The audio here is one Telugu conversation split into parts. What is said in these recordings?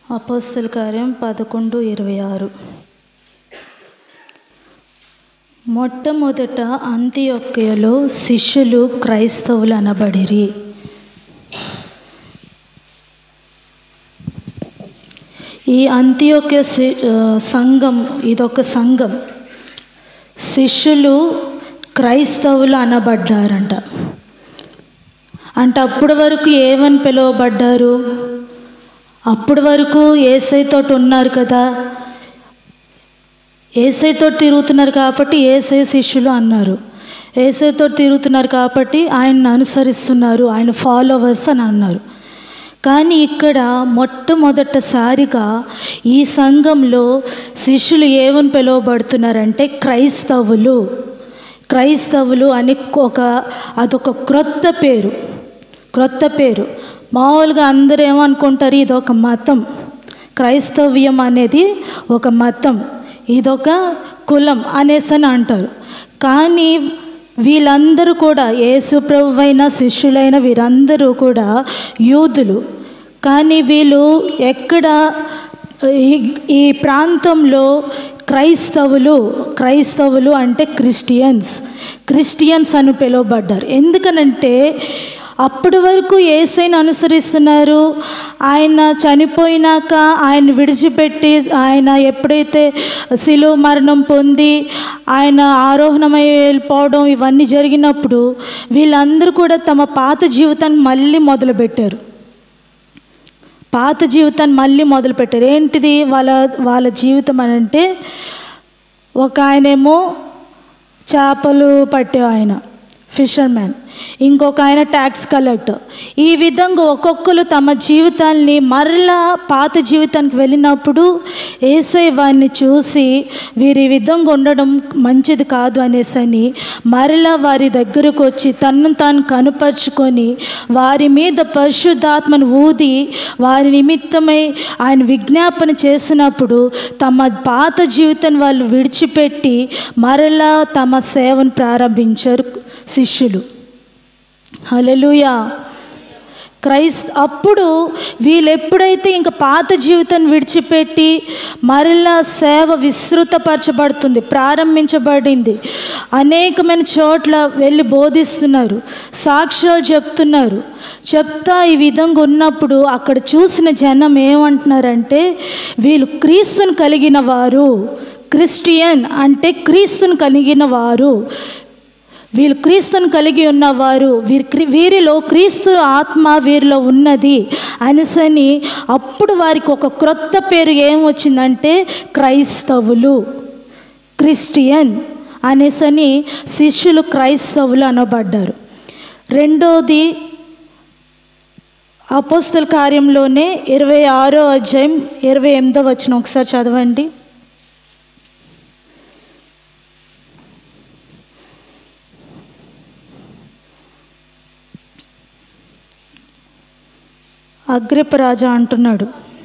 అపోస్తల కార్యం 11:26. మొట్టమొదట అంతియొక్కయలో శిష్యులు క్రైస్తవులు అనబడిరి. ఈ అంతియొక్క సంఘం ఇదొక సంఘం. శిష్యులు క్రైస్తవులు అనబడ్డారంట. అంటే అప్పటి వరకు ఏమని పిలువబడ్డారు? అప్పటి వరకు యేసయ్యతో ఉన్నారు కదా, యేసయ్యతో తిరుగుతున్నారు కాబట్టి యేసయ్య శిష్యులు అన్నారు. యేసయ్యతో తిరుగుతున్నారు కాబట్టి ఆయన్ని అనుసరిస్తున్నారు, ఆయన ఫాలోవర్స్ అని అన్నారు. కానీ ఇక్కడ మొట్టమొదటిసారిగా ఈ సంఘంలో శిష్యులు ఏమని పిలువబడుతున్నారంటే క్రైస్తవులు. క్రైస్తవులు అని అదొక క్రొత్త పేరు. మామూలుగా అందరూ ఏమనుకుంటారు, ఇదొక మతం. క్రైస్తవ్యం అనేది ఒక మతం, ఇదొక కులం అనేసి అని అంటారు. కానీ వీళ్ళందరూ కూడా యేసు ప్రభువైన శిష్యులైన వీరందరూ కూడా యూదులు. కానీ వీళ్ళు ఎక్కడ ఈ ప్రాంతంలో క్రైస్తవులు అంటే క్రిస్టియన్స్ అని పిలువబడ్డారు. ఎందుకనంటే అప్పటి వరకు యేసయ్యను అనుసరిస్తున్నారు. ఆయన చనిపోయినాక ఆయన విడిచిపెట్టి ఆయన ఎప్పుడైతే శిలువ మరణం పొంది ఆయన ఆరోహణమై వెళ్ళిపోవడం ఇవన్నీ జరిగినప్పుడు వీళ్ళందరూ కూడా తమ పాత జీవితాన్ని మళ్ళీ మొదలుపెట్టారు. ఏంటిది వాళ్ళ జీవితం అని అంటే, ఒక ఆయనేమో చేపలు పట్టే ఆయన, ఫిషర్మ్యాన్, ఇంకొక ఆయన ట్యాక్స్ కలెక్టర్. ఈ విధంగా ఒక్కొక్కరు తమ జీవితాన్ని మరలా పాత జీవితానికి వెళ్ళినప్పుడు యేసయ్య వారిని చూసి వీరి విధంగా ఉండడం మంచిది కాదు అనేసని మరలా వారి దగ్గరకు వచ్చి తనను తాను కనుపరుచుకొని వారి మీద పరిశుద్ధాత్మను ఊది వారి నిమిత్తమై ఆయన విజ్ఞాపన చేసినప్పుడు తమ పాత జీవితాన్ని వాళ్ళు విడిచిపెట్టి మరలా తమ సేవను ప్రారంభించారు శిష్యులు. హల్లెలూయా. అప్పుడు వీళ్ళు ఎప్పుడైతే ఇంకా పాత జీవితాన్ని విడిచిపెట్టి మరలా సేవ ప్రారంభించబడింది. అనేకమైన చోట్ల వెళ్ళి బోధిస్తున్నారు, సాక్ష్యాలు చెప్తా ఈ విధంగా ఉన్నప్పుడు అక్కడ చూసిన జనం ఏమంటున్నారంటే, వీళ్ళు క్రీస్తుని కలిగిన వారు. క్రిస్టియన్ అంటే క్రీస్తుని కలిగిన వారు. వీళ్ళు క్రీస్తుని కలిగి ఉన్నవారు, వీరిలో క్రీస్తు ఆత్మ వీరిలో ఉన్నది అనేసని అప్పుడు వారికి ఒక క్రొత్త పేరు ఏమొచ్చిందంటే క్రైస్తవులు, క్రిస్టియన్ అనేసని శిష్యులు క్రైస్తవులు అనబడ్డారు. రెండోది అపోస్తల కార్యంలోనే 26వ అధ్యాయం 28వ వచనం ఒకసారి చదవండి. అగ్రిప్ప రాజా అంటున్నాడు,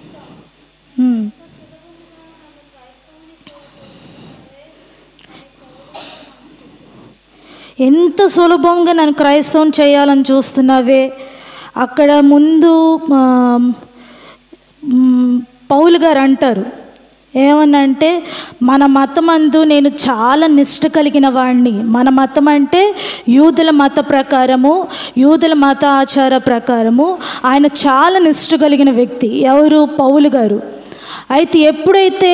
ఎంత సులభంగా నన్ను క్రైస్తవం చేయాలని చూస్తున్నావే. అక్కడ ముందు పౌలు గారు అంటారు ఏమనంటే, మన మతమందు నేను చాలా నిష్ఠ కలిగిన వాడిని. మన మతం అంటే యూదుల మత ప్రకారము, యూదుల మత ఆచార ప్రకారము ఆయన చాలా నిష్ఠ కలిగిన వ్యక్తి. ఎవరు? పౌలు గారు. అయితే ఎప్పుడైతే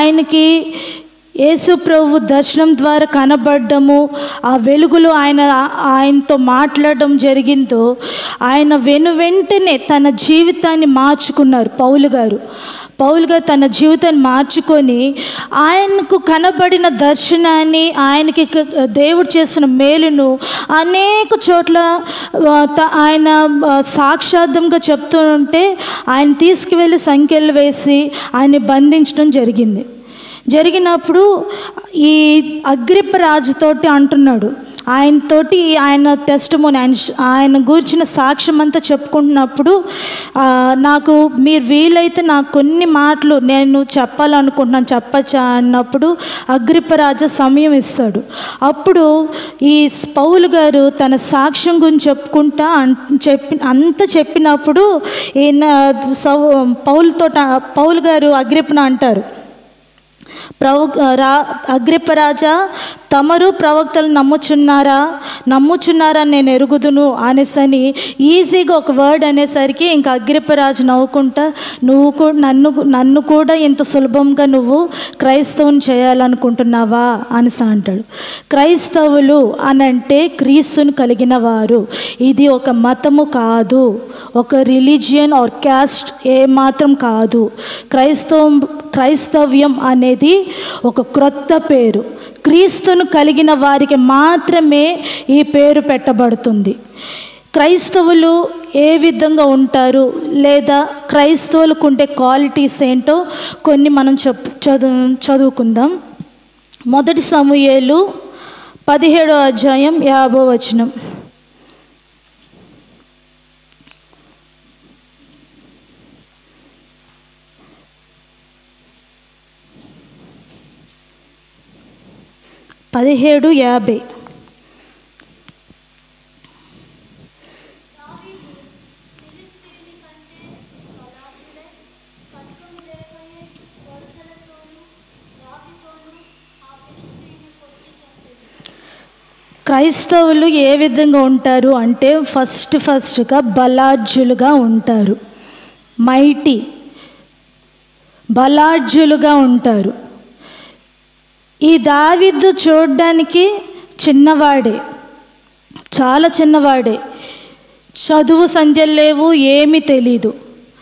యేసు ప్రభు దర్శనం ద్వారా కనబడ్డము, ఆ వెలుగులో ఆయనతో మాట్లాడడం జరిగిందో ఆయన వెంటనే తన జీవితాన్ని మార్చుకున్నారు. పౌలు గారు తన జీవితాన్ని మార్చుకొని ఆయనకు కనబడిన దర్శనాన్ని, ఆయనకి దేవుడు చేసిన మేలును అనేక చోట్ల ఆయన సాక్షాత్తంగా చెప్తూ ఉంటే ఆయన తీసుకువెళ్ళి సంఖ్యలు వేసి ఆయన్ని బంధించడం జరిగినప్పుడు ఈ అగ్రిప్ప రాజుతోటి అంటున్నాడు, ఆయనతోటి ఆయన టెస్టిమోనీ ఆయన గురించిన సాక్ష్యం అంతా చెప్పుకుంటున్నప్పుడు నాకు మీరు వీలైతే నాకు కొన్ని మాటలు నేను చెప్పాలనుకుంటున్నాను, చెప్పచ్చా అన్నప్పుడు అగ్రిప్పరాజు సమయం ఇస్తాడు. అప్పుడు ఈ పౌలు గారు తన సాక్ష్యం గురించి చెప్పుకుంటా అంత చెప్పినప్పుడు ఈయన పౌలు గారు అగ్రిప్పను అంటారు, అగ్రిప్పరాజా, తమరు ప్రవక్తలు నమ్ముచున్నారా నేను ఎరుగుదును అనేసని ఈజీగా ఒక వర్డ్ అనేసరికి ఇంకా అగ్రిప్పరాజు నవ్వుకుంటా, నన్ను కూడా ఇంత సులభంగా నువ్వు క్రైస్తవుని చేయాలనుకుంటున్నావా అనేసి అంటాడు. క్రైస్తవులు అనంటే క్రీస్తుని కలిగిన వారు. ఇది ఒక మతము కాదు, ఒక రిలీజియన్ ఆర్ క్యాస్ట్ ఏమాత్రం కాదు. క్రైస్తవ్యం అనేది ఒక క్రొత్త పేరు. క్రీస్తును కలిగిన వారికి మాత్రమే ఈ పేరు పెట్టబడుతుంది. క్రైస్తవులు ఏ విధంగా ఉంటారు లేదా క్రైస్తవులకు ఉండే క్వాలిటీస్ ఏంటో కొన్ని మనం చదువుకుందాం. 1 సమూయేలు 17వ అధ్యాయం 50వ వచనం. క్రైస్తవులు ఏ విధంగా ఉంటారు అంటే ఫస్ట్గా బలాఢ్యులుగా ఉంటారు, బలాఢ్యులుగా ఉంటారు. ఈ దావీదు చూడడానికి చిన్నవాడే, చాలా చిన్నవాడే, చదువు సంధ్యలు లేవు, ఏమీ తెలీదు.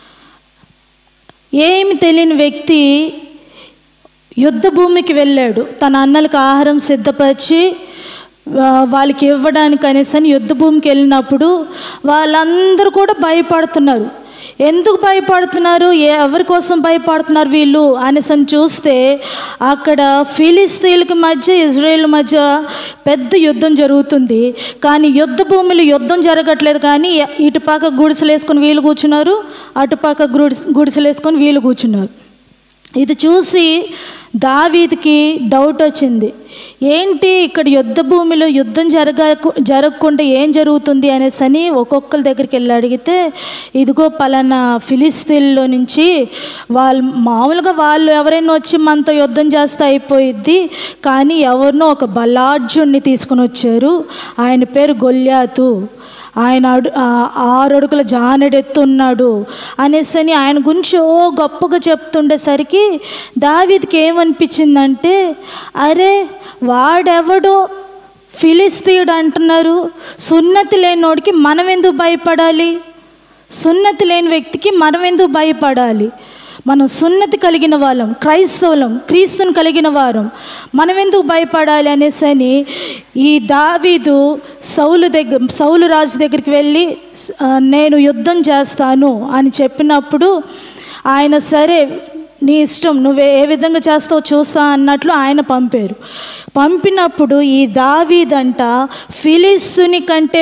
ఏమి తెలియని వ్యక్తి యుద్ధ భూమికి వెళ్ళాడు. తన అన్నలకు ఆహారం సిద్ధపరిచి వాళ్ళకి ఇవ్వడానికి అనేసి యుద్ధ భూమికి వెళ్ళినప్పుడు వాళ్ళందరూ కూడా భయపడుతున్నారు. ఎందుకు భయపడుతున్నారు, ఎవరి కోసం భయపడుతున్నారు వీళ్ళు అనేసి చూస్తే అక్కడ ఫిలిస్తీన్ల మధ్య ఇజ్రాయేల్ మధ్య పెద్ద యుద్ధం జరుగుతుంది. కానీ యుద్ధ భూమిలో యుద్ధం జరగట్లేదు, కానీ ఇటుపక్క గుడిసెలు వేసుకొని వీళ్ళు కూర్చున్నారు, అటుపక్క గుడిసెలు వేసుకొని వీళ్ళు కూర్చున్నారు. ఇది చూసి దావీదుకి డౌట్ వచ్చింది, ఏంటి ఇక్కడ యుద్ధ భూమిలో యుద్ధం జరగకుండా ఏం జరుగుతుంది అనేసి ఒక్కొక్కరి దగ్గరికి వెళ్ళి అడిగితే, ఇదిగో పలానా ఫిలిస్తీన్లో నుంచి మామూలుగా వాళ్ళు ఎవరైనా వచ్చి మనతో యుద్ధం చేస్తే అయిపోయిద్ది, కానీ ఎవరినో ఒక బలాఢ్యుణ్ణి తీసుకుని వచ్చారు, ఆయన పేరు గొల్యాతు, ఆయన 6 అడుగుల జానెడెత్తున్నాడు అనేసి ఆయన గురించి గొప్పగా చెప్తుండేసరికి దావీదుకి ఏమనిపించిందంటే, అరే వాడెవడో ఫిలిస్తీయుడు అంటున్నారు, సున్నతి లేనోడికి మనం ఎందుకు భయపడాలి, సున్నతి లేని వ్యక్తికి మనం ఎందుకు భయపడాలి, మనం సున్నతి కలిగిన వాళ్ళం, క్రైస్తవులం, క్రీస్తుని కలిగిన వారం, మనం ఎందుకు భయపడాలి అనేసి ఈ దావీదు సౌలు రాజు దగ్గరికి వెళ్ళి నేను యుద్ధం చేస్తాను అని చెప్పినప్పుడు ఆయన సరే నీ ఇష్టం, నువ్వు ఏ విధంగా చేస్తావో చూస్తా అన్నట్లు ఆయన పంపినప్పుడు ఈ దావీదంట ఫిలిస్తీని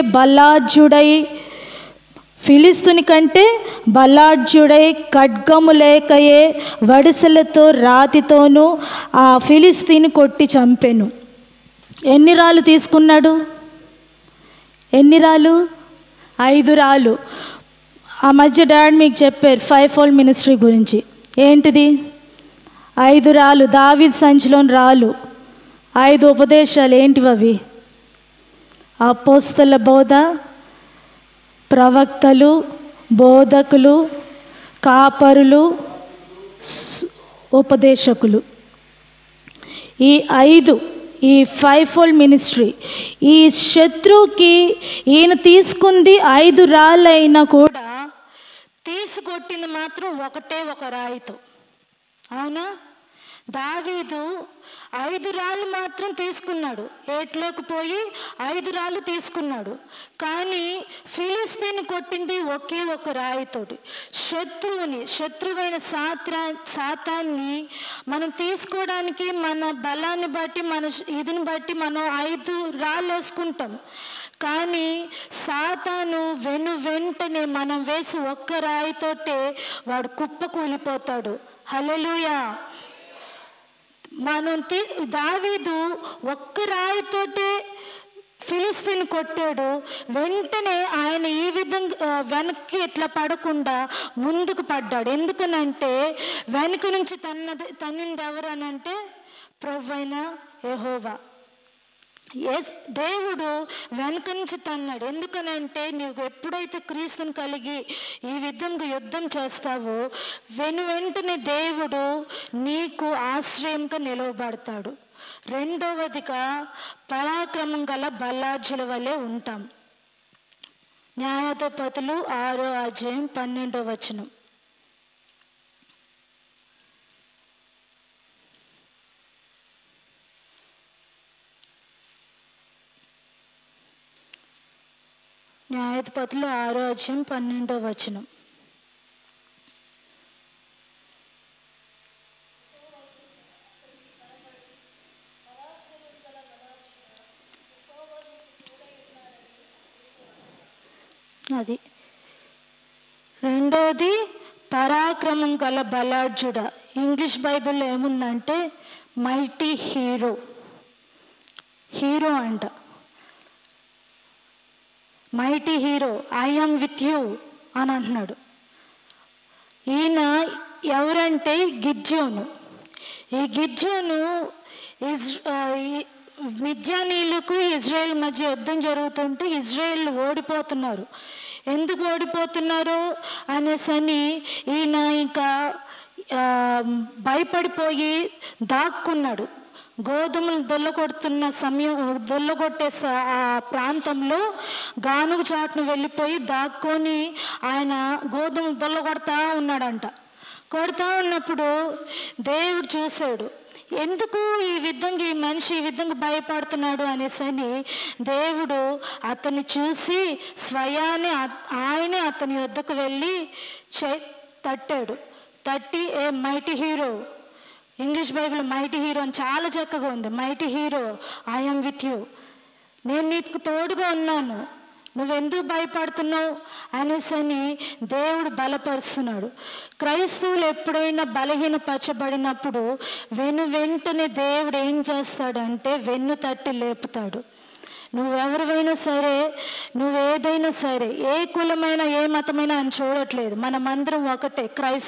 కంటే బలాఢ్యుడై ఖడ్గము లేకయే వడిసెలతో రాతితోనూ ఆ ఫిలిస్తీని కొట్టి చంపెను. ఎన్ని రాళ్ళు తీసుకున్నాడు, 5 రాళ్ళు. ఆ మధ్య డాడీ మీకు చెప్పారు 5-fold మినిస్ట్రీ గురించి. ఏంటిది? 5 రాళ్ళు, దావీదు సంచిలోని రాళ్ళు, 5 ఉపదేశాలు. ఏంటివి అవి? అపోస్తల బోధ, ప్రవక్తలు, బోధకులు, కాపరులు, ఉపదేశకులు. ఈ 5-fold మినిస్ట్రీ. ఈ శత్రువుకి ఈయన తీసుకుంది 5 రాళ్ళైనా కూడా తీసుకొట్టింది మాత్రం ఒక రాయితో. అవునా? దావీదు 5 రాళ్ళు మాత్రం తీసుకున్నాడు, ఏట్లోకి పోయి 5 రాళ్ళు తీసుకున్నాడు. కానీ ఫిలిస్తీన్ కొట్టింది ఒకే ఒక రాయితోటి. శత్రువైన సాతాన్ని మనం తీసుకోవడానికి మన బలాన్ని బట్టి, మన ఇదిని బట్టి మనం 5 రాళ్ళు వేసుకుంటాం. కానీ సాతాను వెంటనే మనం వేసి ఒక్క రాయితోటే వాడు కుప్ప కూలిపోతాడు. హల్లెలూయా. దావీదు ఒక్క రాయితోటే ఫిలిస్తీన్ కొట్టాడు. వెంటనే ఆయన ఈ విధంగా వెనక్కి ఇట్లా పడకుండా ముందుకు పడ్డాడు. ఎందుకనంటే వెనుక నుంచి తన్నింది ఎవరు అనంటే ప్రభువైన యెహోవా. దేవుడు వెనుక నుంచి తన్నాడు. ఎందుకనంటే నీవు ఎప్పుడైతే క్రీస్తుని కలిగి ఈ విధంగా యుద్ధం చేస్తావో వెంటనే దేవుడు నీకు ఆశ్రయంగా నిలవబడతాడు. రెండవదిగా పరాక్రమం గల బల్లార్జుల వలె ఉంటాం. న్యాయాధిపతులు 6వ అధ్యాయం 12వ వచనం. న్యాయాధిపతులు 6వ అధ్యాయం 12వ వచనం. అది రెండోది పరాక్రమం గల బలార్జుడ. ఇంగ్లీష్ బైబిల్లో ఏముందంటే మైటీ హీరో అంట. Mighty hero, I am with you అని అంటున్నాడు. ఈయన ఎవరంటే గిద్యోను. ఈ గిద్యోను మిద్యానీయులకు ఇజ్రాయెల్ మధ్య యుద్ధం జరుగుతుంటే ఇజ్రాయెల్ ఓడిపోతున్నారు. ఎందుకు ఓడిపోతున్నారు అనేసని ఈయన ఇంకా భయపడిపోయి దాక్కున్నాడు. గోధుమలు దొల్లగొట్టే ఆ ప్రాంతంలో గానుగ చాటును వెళ్ళిపోయి దాక్కొని ఆయన గోధుమలు దొల్లగొడతా ఉన్నాడంట. కొడతా ఉన్నప్పుడు దేవుడు చూశాడు, ఎందుకు ఈ మనిషి ఈ విధంగా భయపడుతున్నాడు అనేసని దేవుడు అతన్ని చూసి స్వయాన్ని ఆయనే అతని వద్దకు వెళ్ళి తట్టాడు. తట్టి ఏ mighty hero, English Bible mighty hero అని చాలా చక్కగా ఉంది. Mighty hero, I am with you, నేను నీకు తోడుగా ఉన్నాను, నువ్వెందుకు భయపడుతున్నావు అనేసని దేవుడు బలపరుస్తున్నాడు. క్రైస్తవులు ఎప్పుడైనా బలహీనపరచబడినప్పుడు వెంటనే దేవుడు ఏం చేస్తాడంటే వెన్ను తట్టి లేపుతాడు. నువ్వెవరివైనా సరే, నువ్వేదైనా సరే, ఏ కులమైనా ఏ మతమైనా అని చూడట్లేదు, మనమందరం ఒకటే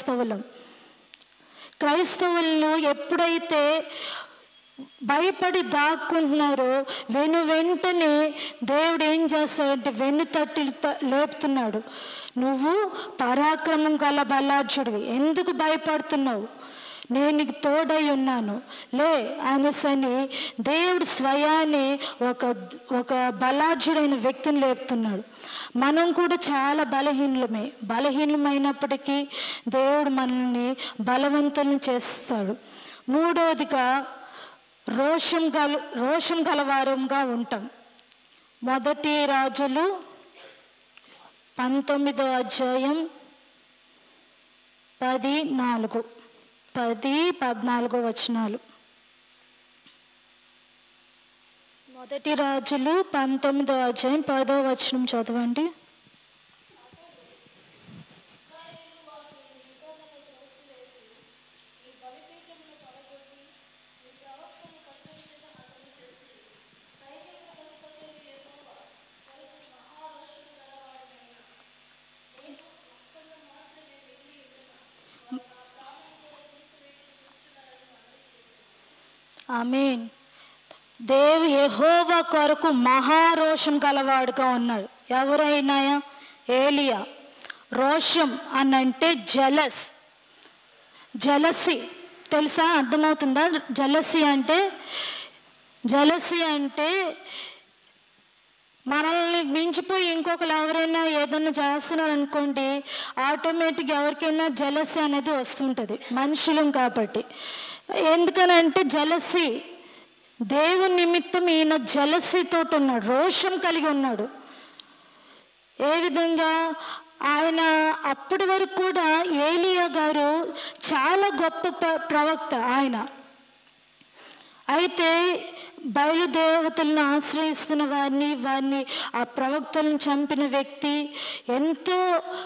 క్రైస్తవులను ఎప్పుడైతే భయపడి దాక్కుంటున్నారో వెంటనే దేవుడు ఏం చేస్తాడంటే వెన్ను తట్టి లేపుతున్నాడు. నువ్వు పరాక్రమం గల బలార్జుడివి, ఎందుకు భయపడుతున్నావు, నేను నీకు తోడై ఉన్నాను లే అనేసని దేవుడు స్వయాన్ని ఒక బలార్జుడైన వ్యక్తిని లేపుతున్నాడు. మనం కూడా చాలా బలహీనమైనప్పటికీ దేవుడు మనల్ని బలవంతులను చేస్తాడు. మూడవదిగా రోషం గలవారంగా ఉంటాం. 1 రాజులు 19వ అధ్యాయం 10-14 వచనాలు. 1 రాజులు 19వ అధ్యాయం 10వ వచనం చదవండి. ఆమేన్. యెహోవా కొరకు మహారోషం గలవాడుగా ఉన్నాడు. ఎవరైనా ఏలియా. రోషం అనంటే జలసి తెలుసా, అర్థమవుతుందా? జలసి అంటే మనల్ని మించిపోయి ఇంకొకరు ఎవరైనా ఏదైనా చేస్తున్నారు అనుకోండి, ఆటోమేటిక్గా ఎవరికైనా జలసి అనేది వస్తుంటుంది, మనుషులం కాబట్టి. ఎందుకనంటే జలసి, దేవుని నిమిత్తం ఈయన జలసితో ఉన్నాడు, రోషం కలిగి ఉన్నాడు. ఏ విధంగా ఆయన అప్పటి వరకు కూడా ఏలియా గారు చాలా గొప్ప ప్రవక్త ఆయన. అయితే బయలుదేవతలను ఆశ్రయిస్తున్న వారిని ఆ ప్రవక్తలను చంపిన వ్యక్తి, ఎంతో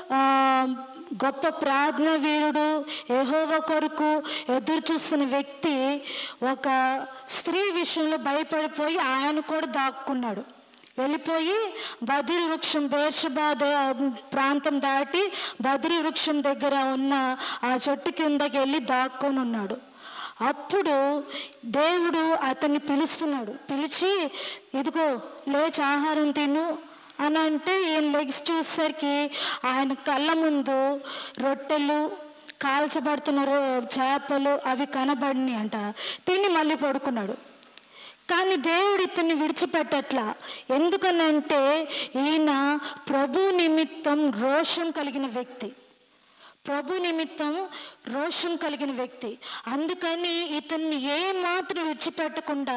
గొప్ప ప్రార్థన వీరుడు, యెహోవా కొరకు ఎదురు చూస్తున్న వ్యక్తి ఒక స్త్రీ విషయంలో భయపడిపోయి ఆయన కూడా దాక్కున్నాడు. వెళ్ళిపోయి బదిరి వృక్షం, బేర్షెబా ప్రాంతం దాటి బదిరి వృక్షం దగ్గర ఉన్న ఆ చెట్టు కిందకి వెళ్ళి దాక్కొని ఉన్నాడు. అప్పుడు దేవుడు అతన్ని పిలుస్తున్నాడు. పిలిచి, ఇదిగో లేచి ఆహారం తిను అని అంటే ఈయన లెగ్స్ చూసేసరికి ఆయన కళ్ళ ముందు రొట్టెలు, కాల్చబడుతున్న చేపలు అవి కనబడినాయి అంట. తిని మళ్ళీ పడుకున్నాడు. కానీ దేవుడు ఇతన్ని విడిచిపెట్టట్లా. ఎందుకనంటే ఈయన ప్రభు నిమిత్తం రోషం కలిగిన వ్యక్తి, ప్రభు నిమిత్తం రోషం కలిగిన వ్యక్తి. అందుకని ఇతన్ని ఏమాత్రం విడిచిపెట్టకుండా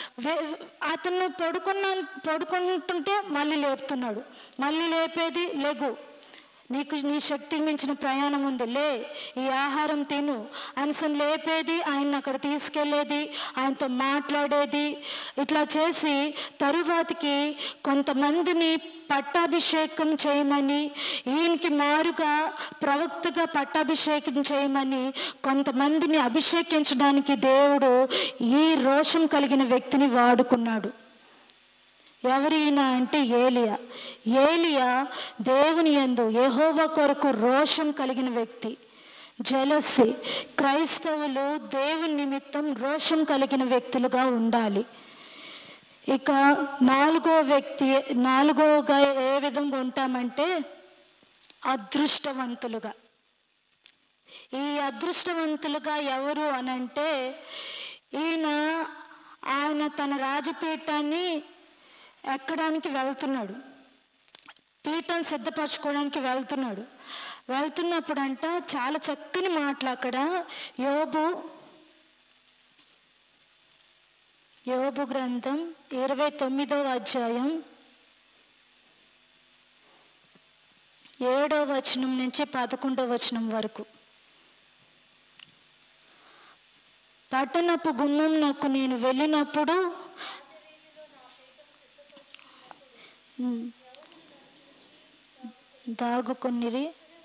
అతను పడుకుంటుంటే మళ్ళీ లేపుతున్నాడు. మళ్ళీ లేపేది, లెగు, నీ శక్తికి మించిన ప్రయాణం ఉంది, లే, ఈ ఆహారం తిను అనిసని లేపేది, ఆయన అక్కడ తీసుకెళ్ళేది, ఆయనతో మాట్లాడేది. ఇట్లా చేసి తరువాతికి కొంతమందిని పట్టాభిషేకం చేయమని, ఈయనకి మారుగా ప్రవక్తగా పట్టాభిషేకం చేయమని కొంతమందిని అభిషేకించడానికి దేవుడు ఈ రోషం కలిగిన వ్యక్తిని వాడుకున్నాడు. ఎవరైనా అంటే ఏలియా. ఏలియా దేవుని యందు, యెహోవా కొరకు రోషం కలిగిన వ్యక్తి, జలసి. క్రైస్తవులు దేవుని నిమిత్తం రోషం కలిగిన వ్యక్తులుగా ఉండాలి. ఇక నాలుగోగా ఏ విధంగా ఉంటామంటే అదృష్టవంతులుగా. ఈ అదృష్టవంతులుగా ఎవరు అనంటే, ఆయన తన రాజపీఠాన్ని ఎక్కడానికి వెళ్తున్నాడు, పీఠం సిద్ధపరచుకోవడానికి వెళ్తున్నప్పుడు అంట చాలా చక్కని మాటలు అక్కడ. యోబు గ్రంథం 29వ అధ్యాయం 7వ వచనం నుంచి 11వ వచనం వరకు. పట్టణపు గుమ్మంనకు నేను వెళ్ళినప్పుడు దాగుకొనిరి,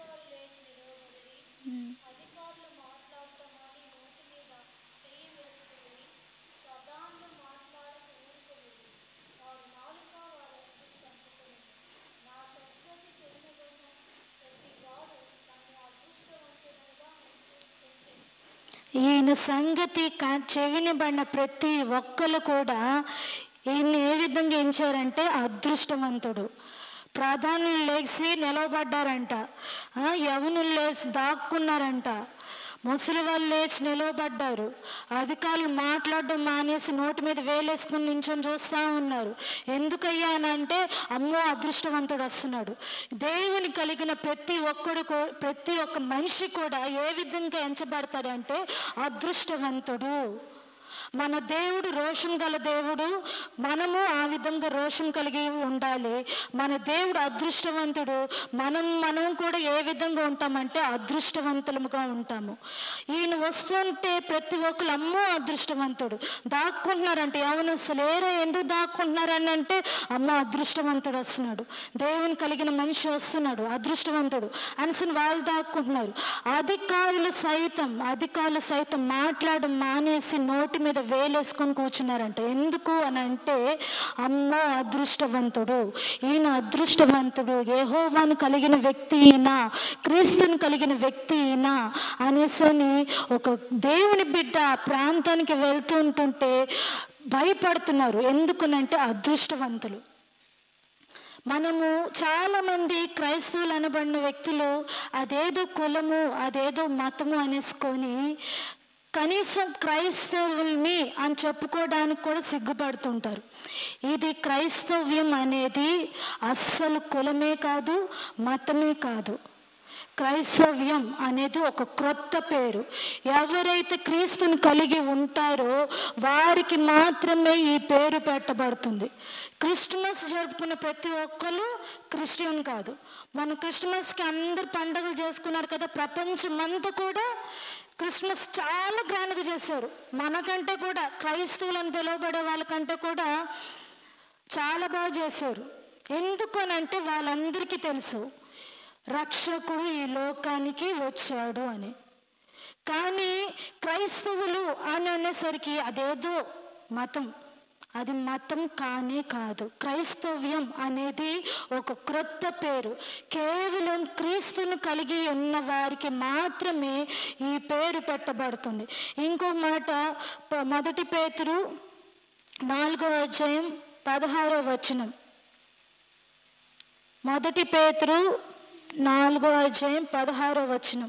ఈయన సంగతి చెవినబడిన ప్రతి ఒక్కరు కూడా ఈయన ఏ విధంగా ఎంచారంటే అదృష్టవంతుడు. ప్రధానులు లేచి నిలవబడ్డారంట, యవనులు లేచి దాక్కున్నారంట, ముసలి వాళ్ళు లేచి నిలవబడ్డారు, అధికారులు మాట్లాడడం మానేసి నోటి మీద వేలేసుకుని నించొని చూస్తూ ఉన్నారు. ఎందుకయ్యా అని అంటే, అమ్మో అదృష్టవంతుడు వస్తున్నాడు. దేవుని కలిగిన ప్రతి ఒక్క మనిషి కూడా ఏ విధంగా ఎంచబడతాడంటే అదృష్టవంతుడు. మన దేవుడు రోషం గల దేవుడు, మనము ఆ విధంగా రోషం కలిగి ఉండాలి. మన దేవుడు అదృష్టవంతుడు, మనం కూడా ఏ విధంగా ఉంటామంటే అదృష్టవంతులుగా ఉంటాము. ఈయన వస్తుంటే ప్రతి ఒక్కరు అమ్మో అదృష్టవంతుడు, దాక్కుంటున్నారంటే యవనస్తులు ఏరే ఎందుకు దాక్కుంటున్నారని అంటే, అమ్మో అదృష్టవంతుడు వస్తున్నాడు, దేవుని కలిగిన మనిషి వస్తున్నాడు, అదృష్టవంతుడు అనిసిన వాళ్ళు దాక్కుంటున్నారు. అధికారులు సైతం మాట్లాడడం మానేసి నోటి మీద వేలేసుకొని కూర్చున్నారంట. ఎందుకు అని అంటే, అమ్మో అదృష్టవంతుడు, ఈయన అదృష్టవంతుడు, యెహోవాను కలిగిన వ్యక్తి ఈయన, క్రీస్తుని కలిగిన వ్యక్తి ఈయన అనేసని ఒక దేవుని బిడ్డ ప్రాంతానికి వెళ్తూ ఉంటుంటే భయపడుతున్నారు. ఎందుకనంటే అదృష్టవంతులు. మనము చాలామంది క్రైస్తవులు అనబడిన వ్యక్తులు అదేదో కులము, అదేదో మతము అనేసుకొని కనీసం క్రైస్తవుల్ని అని చెప్పుకోవడానికి కూడా సిగ్గుపడుతుంటారు. ఇది క్రైస్తవ్యం అనేది అస్సలు కులమే కాదు, మతమే కాదు. క్రైస్తవ్యం అనేది ఒక క్రొత్త పేరు. ఎవరైతే క్రీస్తుని కలిగి ఉంటారో వారికి మాత్రమే ఈ పేరు పెట్టబడుతుంది. క్రిస్మస్ జరుపుకున్న ప్రతి ఒక్కరు క్రిస్టియన్ కాదు. మన క్రిస్మస్కి అందరు పండుగలు చేసుకున్నారు కదా, ప్రపంచమంతా కూడా క్రిస్మస్ చాలా గ్రాండ్గా చేశారు. మనకంటే కూడా క్రైస్తవులను పిలువబడే వాళ్ళకంటే కూడా చాలా బాగా చేశారు. ఎందుకనంటే వాళ్ళందరికీ తెలుసు రక్షకుడు ఈ లోకానికి వచ్చాడు అని. కానీ క్రైస్తవులు అని అనేసరికి అదేదో మతం, అది మతం కానే కాదు. క్రైస్తవ్యం అనేది ఒక క్రొత్త పేరు. కేవలం క్రీస్తును కలిగి ఉన్న వారికి మాత్రమే ఈ పేరు పెట్టబడుతుంది. ఇంకో మాట, 1 పేతురు 4:16. 1 పేతురు 4:16.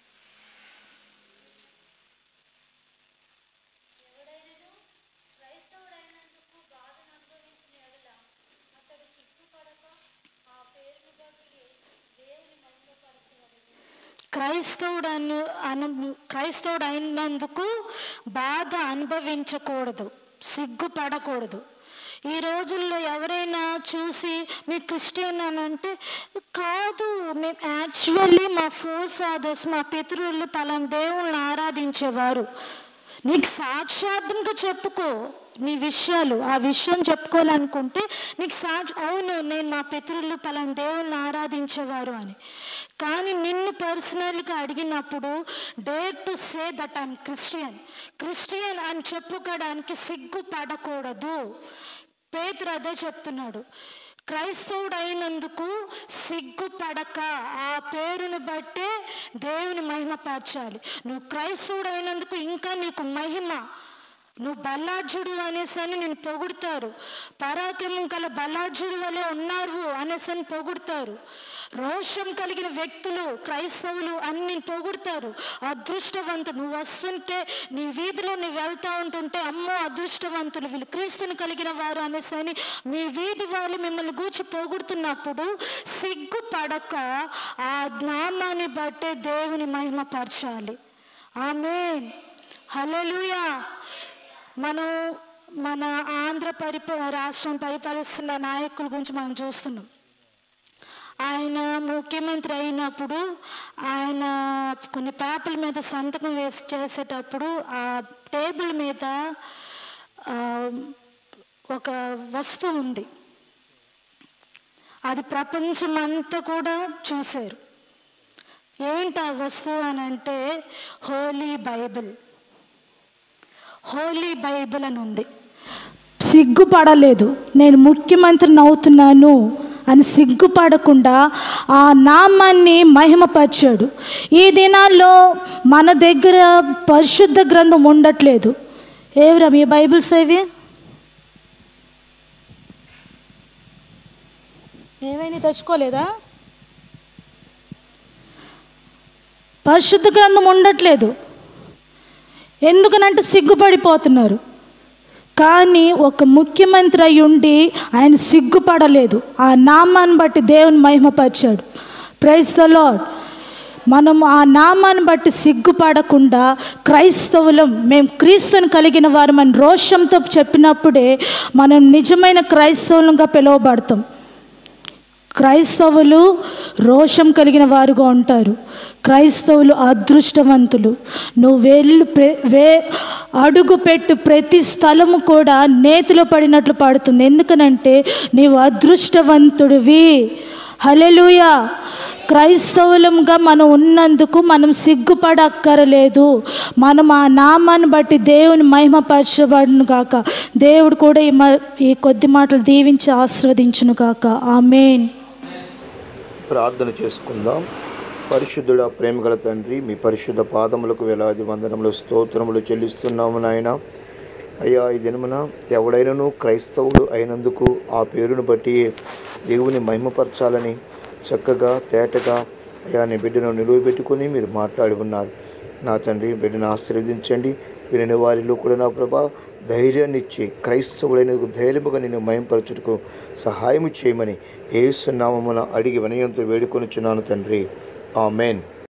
క్రైస్తవుడు అయినందుకు బాధ అనుభవించకూడదు, సిగ్గుపడకూడదు. ఈ రోజుల్లో ఎవరైనా చూసి మీ క్రిస్టియన్ అని అంటే, కాదు మేము యాక్చువల్లీ మా ఫోర్ ఫాదర్స్, మా పితరులు పలానా దేవుళ్ళని ఆరాధించేవారు. నీకు సాక్షాత్తంగా చెప్పుకో నీ విషయాలు. ఆ విషయం చెప్పుకోవాలనుకుంటే నీకు అవును నేను మా పితరులు పలానా దేవుళ్ళని ఆరాధించేవారు అని. కానీ నిన్ను పర్సనల్గా అడిగినప్పుడు dare to say that I'm Christian అని చెప్పుకోవడానికి సిగ్గుపడకూడదు. పేతురు అదే చెప్తున్నాడు. క్రైస్తవుడు అయినందుకు సిగ్గుపడక ఆ పేరుని బట్టే దేవుని మహిమపరచాలి. నువ్వు క్రైస్తవుడు అయినందుకు ఇంకా నీకు మహిమ. నువ్వు బల్లార్జుడు అనేసని నేను పొగుడతారు. పరాక్రమం కల బల్లార్జుడు వలె ఉన్నారు అనేసని పొగుడతారు. రోషం కలిగిన వ్యక్తులు క్రైస్తవులు అని నేను పొగుడతారు. అదృష్టవంతులు, నువ్వు వస్తుంటే నీ వీధిలో నువ్వు వెళ్తా ఉంటుంటే అమ్మో అదృష్టవంతులు వీళ్ళు క్రీస్తుని కలిగిన వారు అనేసని మీ వీధి వాళ్ళు మిమ్మల్ని గూర్చి పొగుడుతున్నప్పుడు సిగ్గుపడక ఆ నామాన్ని బట్టే దేవుని మహిమపరచాలి. ఆమేన్, హల్లెలూయా. మన ఆంధ్ర రాష్ట్రం పరిపాలిస్తున్న నాయకుల గురించి మనం చూస్తున్నాం. ఆయన ముఖ్యమంత్రి అయినప్పుడు ఆయన కొన్ని పేపర్ల మీద సంతకం చేసేటప్పుడు ఆ టేబుల్ మీద ఒక వస్తువు ఉంది. అది ప్రపంచమంతా కూడా చూశారు. ఏంటి ఆ వస్తువు అని అంటే హోలీ బైబిల్ అని ఉంది. సిగ్గుపడలేదు, నేను ముఖ్యమంత్రిని అవుతున్నాను అని సిగ్గుపడకుండా ఆ నామాన్ని మహిమపరిచాడు. ఈ దినాల్లో మన దగ్గర పరిశుద్ధ గ్రంథం ఉండట్లేదు. ఏవిరా మీ బైబిల్స్ ఏవి? ఏమైనా తెచ్చుకోలేదా? పరిశుద్ధ గ్రంథం ఉండట్లేదు. ఎందుకనంటే సిగ్గుపడిపోతున్నారు. కానీ ఒక ముఖ్యమంత్రి అయి ఉండి ఆయన సిగ్గుపడలేదు. ఆ నామాన్ని బట్టి దేవుని మహిమపరిచాడు. Praise the lord. మనం ఆ నామాన్ని బట్టి సిగ్గుపడకుండా క్రైస్తవులం, మేము క్రీస్తుని కలిగిన వారు మన రోషంతో చెప్పినప్పుడే మనం నిజమైన క్రైస్తవులుగా పిలువబడతాం. క్రైస్తవులు రోషం కలిగిన వారుగా ఉంటారు. క్రైస్తవులు అదృష్టవంతులు. నువ్వు అడుగు పెట్టు ప్రతి స్థలము కూడా నేతిలో పడినట్లు పడుతుంది. ఎందుకనంటే నీవు అదృష్టవంతుడివి. హల్లెలూయా. క్రైస్తవులంగా మనం ఉన్నందుకు మనం సిగ్గుపడక్కరలేదు. మనం ఆ నామాన్ని బట్టి దేవుని మహిమపరచబడును కాక. దేవుడు కూడా ఈ కొద్ది మాటలు దీవించి ఆశీర్వదించును కాక. ఆమేన్. ప్రార్థన చేసుకుందాం. పరిశుద్ధుడా, ప్రేమగల తండ్రి, మీ పరిశుద్ధ పాదములకు వేలాది వందనములు స్తోత్రములు చెల్లిస్తున్నాము నాయన. అయ్యా, ఈ దినమున ఎవడైనాను క్రైస్తవుడు అయినందుకు ఆ పేరును బట్టి దేవుని మహిమపరచాలని చక్కగా తేటగా అయ్యా నీ బిడ్డను నిలువబెట్టుకుని మీరు మాట్లాడి ఉన్నారు. నా తండ్రి బిడ్డను ఆశీర్వదించండి. విని వారిలో కూడా నా ప్రభా ధైర్యాన్ని ఇచ్చి క్రైస్తవులైనందుకు ధైర్యముగా నేను మయంపరచుటకు సహాయం చేయమని యేసు నామమున అడిగి వినయంతో వేడుకొనుచున్నాను తండ్రి. ఆమెన్.